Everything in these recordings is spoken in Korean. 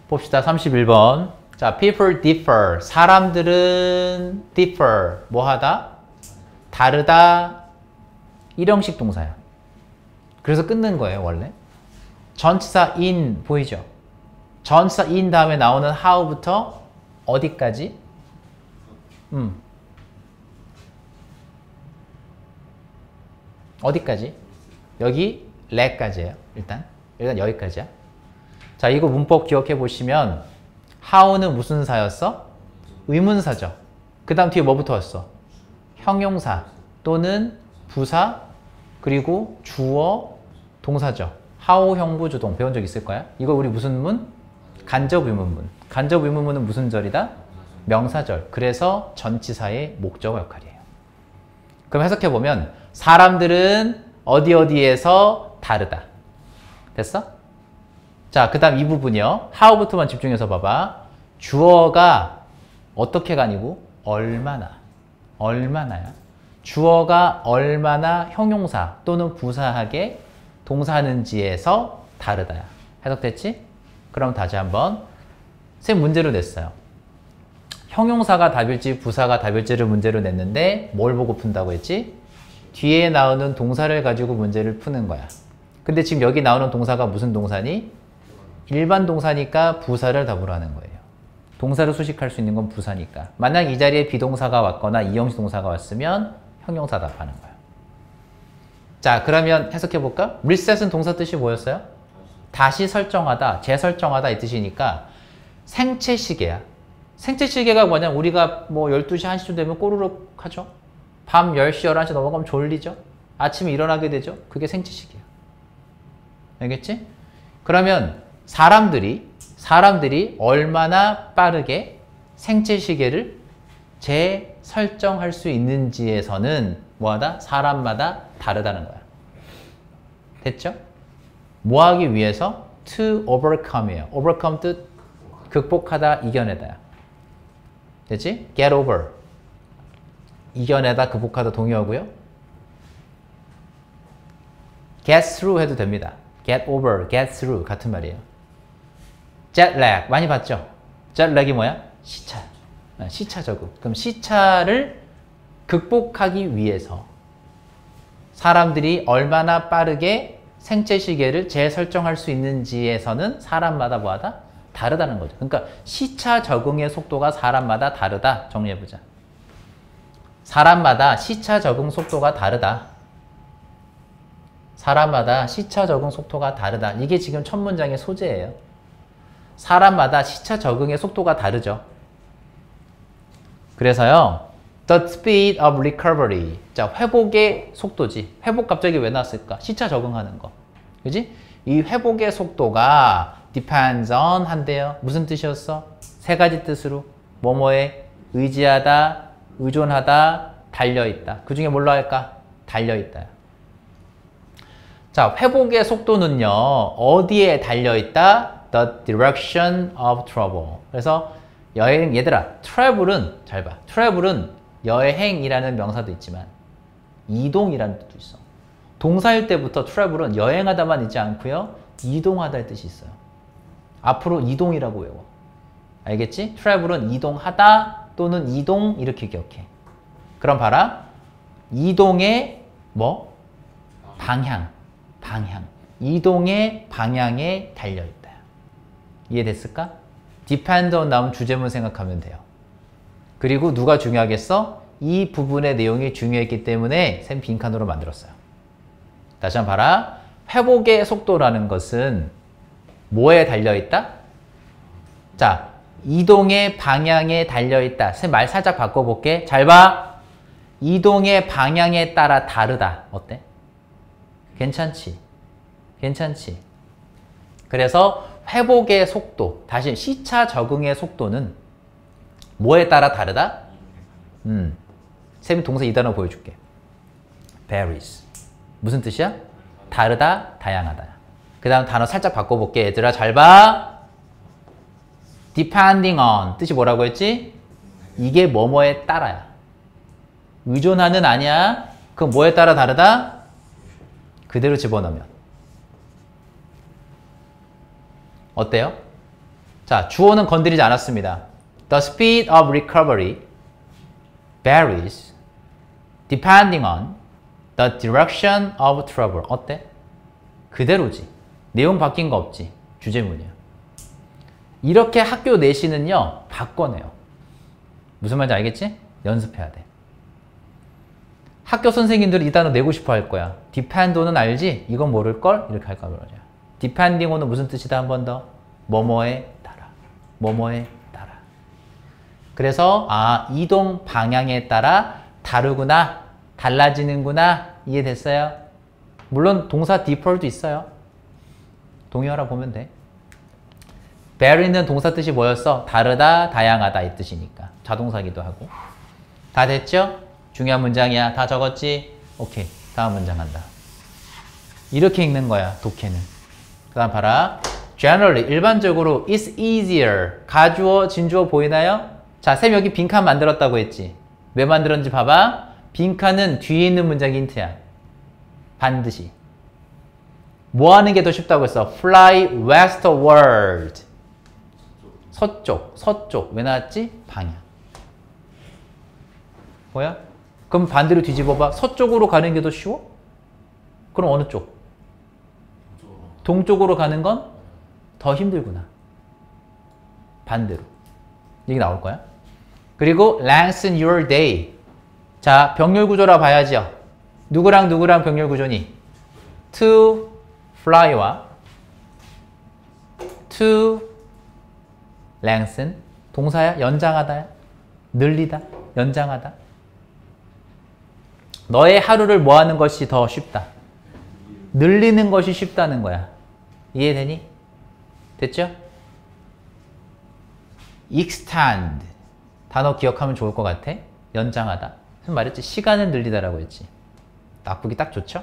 봅시다. 31번. 자, people differ. 사람들은 differ. 뭐하다? 다르다. 일형식 동사야. 그래서 끊는 거예요, 원래. 전치사 in 보이죠? 전치사 in 다음에 나오는 how부터 어디까지? 어디까지? 여기 let까지예요. 일단 여기까지야. 자, 이거 문법 기억해 보시면 how는 무슨 사였어? 의문사죠. 그 다음 뒤에 뭐부터 왔어? 형용사 또는 부사 그리고 주어 동사죠. how 형부주동 배운 적 있을 거야. 이거 우리 무슨 문? 간접 의문문. 간접 의문문은 무슨 절이다? 명사절. 그래서 전치사의 목적어 역할이에요. 그럼 해석해 보면 사람들은 어디에서 다르다. 됐어? 자, 그 다음 이 부분이요. how부터만 집중해서 봐봐. 주어가 어떻게가 아니고 얼마나야. 주어가 얼마나 형용사 또는 부사하게 동사하는지에서 다르다야. 해석됐지? 그럼 다시 한번 쌤 문제로 냈어요. 형용사가 답일지 부사가 답일지를 문제로 냈는데 뭘 보고 푼다고 했지? 뒤에 나오는 동사를 가지고 문제를 푸는 거야. 근데 지금 여기 나오는 동사가 무슨 동사니? 일반 동사니까 부사를 답으로 하는 거예요. 동사를 수식할 수 있는 건 부사니까. 만약 이 자리에 비동사가 왔거나 이형식 동사가 왔으면 형용사 답하는 거야. 자, 그러면 해석해볼까? reset은 동사 뜻이 뭐였어요? 다시 설정하다, 재설정하다 이 뜻이니까 생체시계야. 생체시계가 뭐냐? 우리가 뭐 12시, 1시쯤 되면 꼬르륵 하죠? 밤 10시, 11시 넘어가면 졸리죠? 아침에 일어나게 되죠? 그게 생체시계야. 알겠지? 그러면 사람들이 얼마나 빠르게 생체시계를 재설정할 수 있는지에서는 뭐하다? 사람마다 다르다는 거야. 됐죠? 뭐 하기 위해서? to overcome이에요. overcome 뜻 극복하다, 이겨내다야. 됐지? get over. 이겨내다, 극복하다 동의어고요. get through 해도 됩니다. get over, get through 같은 말이에요. jet lag 많이 봤죠? jet lag이 뭐야? 시차. 시차 적응. 그럼 시차를 극복하기 위해서 사람들이 얼마나 빠르게 생체시계를 재설정할 수 있는지에서는 사람마다 뭐하다? 다르다는 거죠. 그러니까 시차 적응의 속도가 사람마다 다르다. 정리해보자. 사람마다 시차 적응 속도가 다르다. 사람마다 시차 적응 속도가 다르다. 이게 지금 첫 문장의 소재예요. 사람마다 시차 적응의 속도가 다르죠. 그래서요. The speed of recovery. 자, 회복의 속도지. 회복 갑자기 왜 나왔을까? 시차 적응하는 거. 그지? 이 회복의 속도가 depends on 한대요. 무슨 뜻이었어? 세 가지 뜻으로. 뭐뭐에 의지하다, 의존하다, 달려있다. 그 중에 뭘로 할까? 달려있다. 자, 회복의 속도는요. 어디에 달려있다? The direction of travel. 그래서 여행, 얘들아, travel은 잘 봐. travel은 여행이라는 명사도 있지만 이동이라는 뜻도 있어. 동사일 때부터 travel은 여행하다만 있지 않고요. 이동하다의 뜻이 있어요. 앞으로 이동이라고 외워. 알겠지? travel은 이동하다 또는 이동 이렇게 기억해. 그럼 봐라. 이동의 뭐? 방향. 이동의 방향에 달려있다. 이해됐을까? depend on 나온 주제문 생각하면 돼요. 그리고 누가 중요하겠어? 이 부분의 내용이 중요했기 때문에 쌤 빈칸으로 만들었어요. 다시 한번 봐라. 회복의 속도라는 것은 뭐에 달려있다? 자, 이동의 방향에 달려있다. 쌤 말 살짝 바꿔볼게. 잘 봐. 이동의 방향에 따라 다르다. 어때? 괜찮지? 그래서 회복의 속도, 다시 시차 적응의 속도는 뭐에 따라 다르다? 쌤이 동사 이 단어 보여줄게. varies. 무슨 뜻이야? 다르다, 다양하다. 그 다음 단어 살짝 바꿔볼게. 얘들아 잘 봐. depending on 뜻이 뭐라고 했지? 이게 뭐뭐에 따라야. 의존하는 아니야. 그럼 뭐에 따라 다르다? 그대로 집어넣으면. 어때요? 자, 주어는 건드리지 않았습니다. The speed of recovery varies depending on the direction of trouble. 어때? 그대로지. 내용 바뀐 거 없지. 주제문이야. 이렇게 학교 내시는요, 바꿔내요. 무슨 말인지 알겠지? 연습해야 돼. 학교 선생님들은 이 단어 내고 싶어 할 거야. dependon은 알지? 이건 모를걸? 이렇게 할까 그러냐. depending on은 무슨 뜻이다? 한 번 더. 뭐뭐에 따라. 뭐뭐에 따라. 그래서 이동 방향에 따라 다르구나. 달라지는구나. 이해됐어요? 물론 동사 defer도 있어요. 동의어라 보면 돼. vary는 동사 뜻이 뭐였어? 다르다, 다양하다 이 뜻이니까. 자동사기도 하고. 다 됐죠? 중요한 문장이야. 다 적었지? 오케이. 다음 문장 한다. 이렇게 읽는 거야, 독해는. 그 다음 봐라. Generally, 일반적으로 it's easier. 가주어, 진주어 보이나요? 자, 쌤 여기 빈칸 만들었다고 했지. 왜 만들었는지 봐봐. 빈칸은 뒤에 있는 문장이 힌트야. 반드시. 뭐 하는 게 더 쉽다고 했어? Fly westward. 서쪽, 서쪽. 왜 나왔지? 방향. 뭐야? 그럼 반대로 뒤집어봐. 서쪽으로 가는 게 더 쉬워? 그럼 어느 쪽? 동쪽으로 가는 건 더 힘들구나. 반대로. 얘기 나올 거야. 그리고 lengthen your day. 자, 병렬 구조라 봐야죠. 누구랑 누구랑 병렬 구조니? To fly와 to lengthen. 동사야? 연장하다야? 늘리다? 연장하다? 너의 하루를 뭐 하는 것이 더 쉽다? 늘리는 것이 쉽다는 거야. 이해되니? 됐죠? extend. 단어 기억하면 좋을 것 같아. 연장하다. 말했지? 시간을 늘리다라고 했지. 나쁘기 딱 좋죠?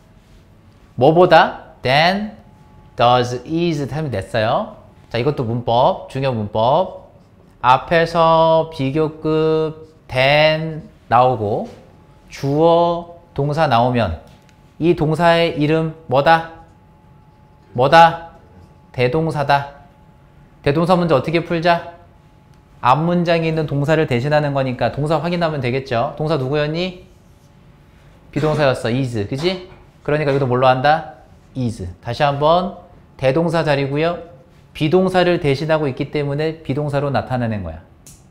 뭐보다? than, does, is 하면 됐어요. 자, 이것도 문법, 중요 문법. 앞에서 비교급 than 나오고 주어, 동사 나오면 이 동사의 이름 뭐다? 뭐다? 대동사다. 대동사 문제 어떻게 풀자? 앞 문장에 있는 동사를 대신하는 거니까 동사 확인하면 되겠죠? 동사 누구였니? 비동사였어. is. 그지? 그러니까 여기도 뭘로 한다? is. 다시 한번 대동사 자리고요. 비동사를 대신하고 있기 때문에 비동사로 나타내는 거야.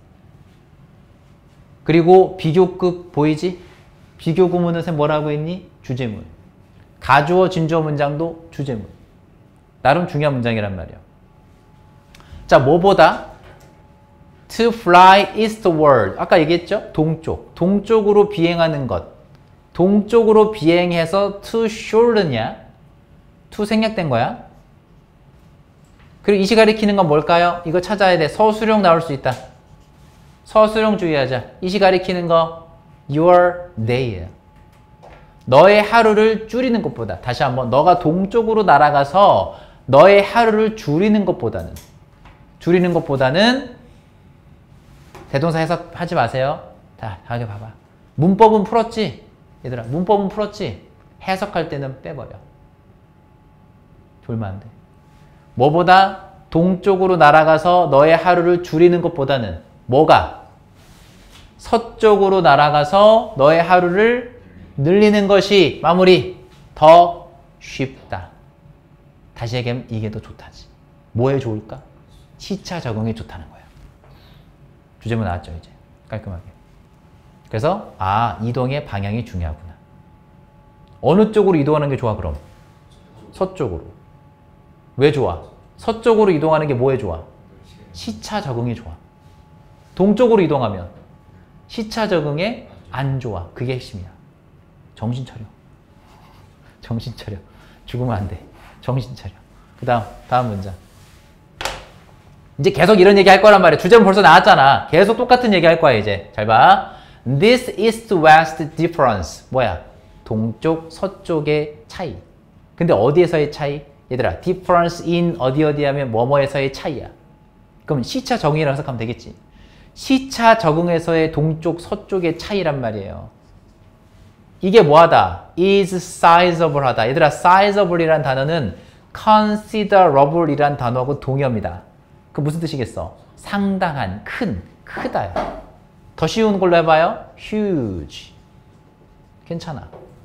그리고 비교급 보이지? 비교 구문은 쌤 뭐라고 했니? 주제문. 가주어, 진주어 문장도 주제문. 나름 중요한 문장이란 말이야. 자, 뭐보다? To fly eastward. 아까 얘기했죠? 동쪽. 동쪽으로 비행하는 것. 동쪽으로 비행해서 to shore냐? to 생략된 거야. 그리고 이시 가리키는 건 뭘까요? 이거 찾아야 돼. 서술형 나올 수 있다. 서술형 주의하자. 이시 가리키는 거 your day. 너의 하루를 줄이는 것보다. 다시 한번 너가 동쪽으로 날아가서 너의 하루를 줄이는 것보다는 대동사 해석하지 마세요. 자, 다음에 봐봐. 문법은 풀었지? 얘들아, 문법은 풀었지? 해석할 때는 빼버려. 졸면 안 돼. 뭐보다? 동쪽으로 날아가서 너의 하루를 줄이는 것보다는 뭐가? 서쪽으로 날아가서 너의 하루를 늘리는 것이 마무리 더 쉽다. 다시 얘기하면 이게 더 좋다지. 뭐에 좋을까? 시차 적응에 좋다는 거야. 주제문 나왔죠, 이제. 깔끔하게. 그래서 이동의 방향이 중요하구나. 어느 쪽으로 이동하는 게 좋아, 그럼? 서쪽으로. 왜 좋아? 서쪽으로 이동하는 게 뭐에 좋아? 시차 적응에 좋아. 동쪽으로 이동하면 시차 적응에 안 좋아. 그게 핵심이야. 정신 차려. 정신 차려. 죽으면 안 돼. 정신 차려. 그 다음 문장. 이제 계속 이런 얘기 할 거란 말이야. 주제는 벌써 나왔잖아. 계속 똑같은 얘기 할 거야, 이제. 잘 봐. This east-west difference. 뭐야? 동쪽, 서쪽의 차이. 근데 어디에서의 차이? 얘들아, difference in 어디 하면 뭐뭐에서의 차이야. 그럼 시차 적응이라고 생각하면 되겠지. 시차 적응에서의 동쪽, 서쪽의 차이란 말이에요. 이게 뭐하다? is sizable 하다. 얘들아, sizable 이란 단어는 considerable 이란 단어하고 동의어입니다. 그 무슨 뜻이겠어? 상당한, 큰, 크다요. 더 쉬운 걸로 해봐요. huge. 괜찮아.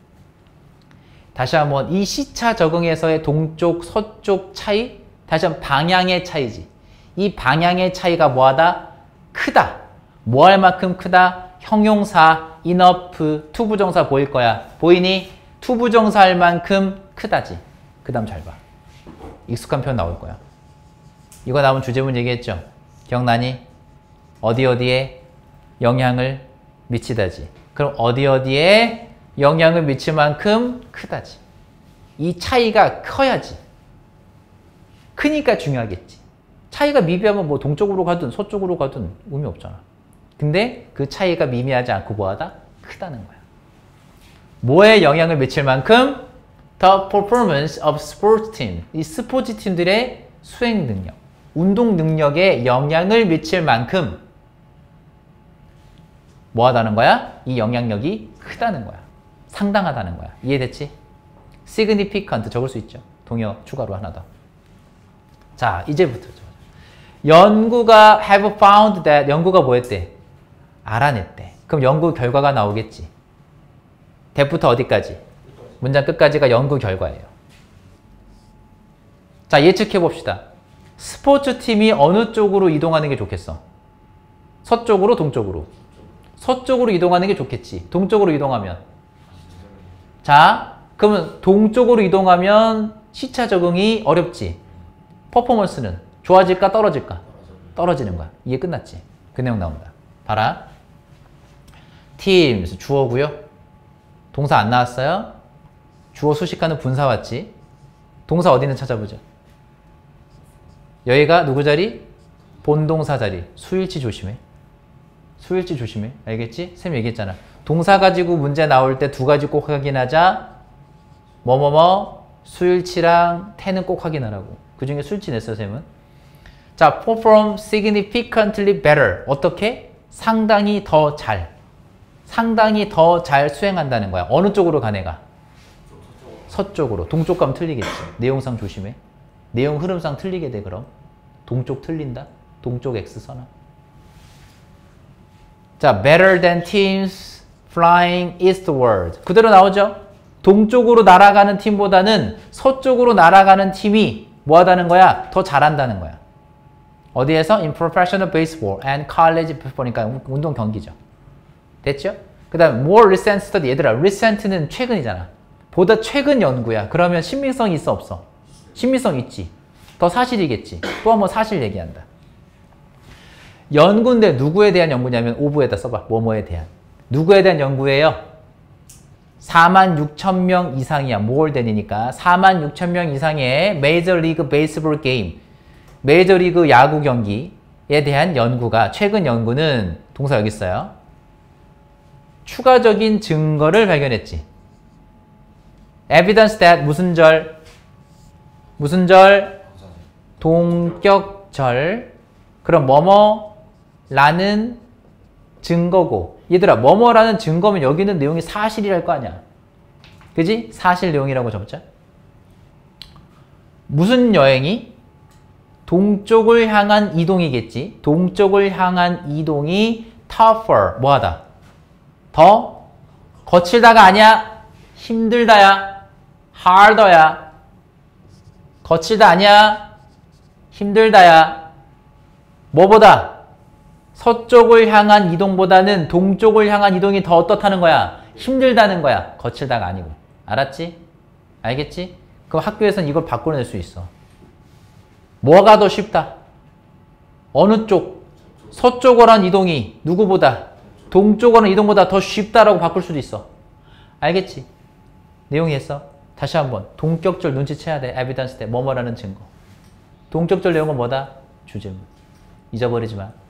다시 한번 이 시차 적응에서의 동쪽, 서쪽 차이, 다시 한번 방향의 차이지. 이 방향의 차이가 뭐하다? 크다. 뭐 할 만큼 크다? 형용사, enough, 투부정사 보일 거야. 보이니? 투부정사 할 만큼 크다지. 그 다음 잘 봐. 익숙한 표현 나올 거야. 이거 나오면 주제문 얘기했죠? 기억나니? 어디 어디에 영향을 미치다지. 그럼 어디 어디에 영향을 미칠 만큼 크다지. 이 차이가 커야지. 크니까 중요하겠지. 차이가 미비하면 뭐 동쪽으로 가든 서쪽으로 가든 의미 없잖아. 근데 그 차이가 미미하지 않고 뭐하다? 크다는 거야. 뭐에 영향을 미칠 만큼? The performance of sports team. 이 스포츠 팀들의 수행 능력, 운동 능력에 영향을 미칠 만큼 뭐하다는 거야? 이 영향력이 크다는 거야. 상당하다는 거야. 이해됐지? significant 적을 수 있죠. 동요 추가로 하나 더. 자, 이제부터 연구가 have found that 연구가 뭐 했대? 알아냈대. 그럼 연구 결과가 나오겠지. that부터 어디까지? 문장 끝까지가 연구 결과예요. 자, 예측해 봅시다. 스포츠 팀이 어느 쪽으로 이동하는 게 좋겠어? 서쪽으로, 동쪽으로? 서쪽으로 이동하는 게 좋겠지. 동쪽으로 이동하면. 자, 그러면 동쪽으로 이동하면 시차 적응이 어렵지. 퍼포먼스는 좋아질까 떨어질까? 떨어지는 거야. 이게 끝났지. 그 내용 나온다. 봐라. teams 주어고요. 동사 안 나왔어요? 주어 수식하는 분사 왔지. 동사 어디 있는 찾아보자. 여기가 누구 자리? 본동사 자리. 수일치 조심해. 수일치 조심해. 알겠지? 쌤 얘기했잖아. 동사 가지고 문제 나올 때 두 가지 꼭 확인하자. 뭐뭐뭐 수일치랑 태는 꼭 확인하라고. 그 중에 수일치 냈어요, 쌤은. 자, perform significantly better. 어떻게? 상당히 더 잘. 상당히 더 잘 수행한다는 거야. 어느 쪽으로 가 내가? 서쪽으로. 동쪽 가면 틀리겠지. 내용상 조심해. 내용 흐름상 틀리게 돼 그럼. 동쪽 틀린다. 동쪽 X 써놔. 자, better than teams flying eastward. 그대로 나오죠? 동쪽으로 날아가는 팀보다는 서쪽으로 날아가는 팀이 뭐 하다는 거야? 더 잘한다는 거야. 어디에서? In professional baseball and college football이니까 운동 경기죠. 됐죠? 그 다음 more recent study. 얘들아, recent는 최근이잖아. 보다 최근 연구야. 그러면 신빙성이 있어 없어? 신빙성 있지. 더 사실이겠지. 또 한번 사실 얘기한다. 연구인데 누구에 대한 연구냐면 오브에다 써봐. 뭐뭐에 대한. 누구에 대한 연구예요? 46,000명 이상이야. more than이니까 46,000명 이상의 메이저 리그 베이스볼 게임, 메이저 리그 야구 경기에 대한 연구가, 최근 연구는 동사 여기 있어요. 추가적인 증거를 발견했지. evidence that 무슨 절? 무슨 절? 동격절. 그럼 뭐뭐라는 증거고. 얘들아, 뭐뭐라는 증거면 여기 있는 내용이 사실이랄 거 아니야. 그지? 사실 내용이라고 적자. 무슨 여행이? 동쪽을 향한 이동이겠지. 동쪽을 향한 이동이 tougher, 뭐하다? 더 거칠다가 아니야. 힘들다야. harder야. 거칠다 아니야. 힘들다야. 뭐보다? 서쪽을 향한 이동보다는 동쪽을 향한 이동이 더 어떻다는 거야? 힘들다는 거야. 거칠다가 아니고. 알았지? 알겠지? 그럼 학교에서는 이걸 바꿔낼 수 있어. 뭐가 더 쉽다? 어느 쪽? 서쪽으로 한 이동이 누구보다? 동쪽으로 한 이동보다 더 쉽다라고 바꿀 수도 있어. 알겠지? 내용이 했어. 다시 한번. 동격절 눈치채야 돼. 에비던스 때 뭐뭐라는 증거. 동격절 내용은 뭐다? 주제문. 잊어버리지 마.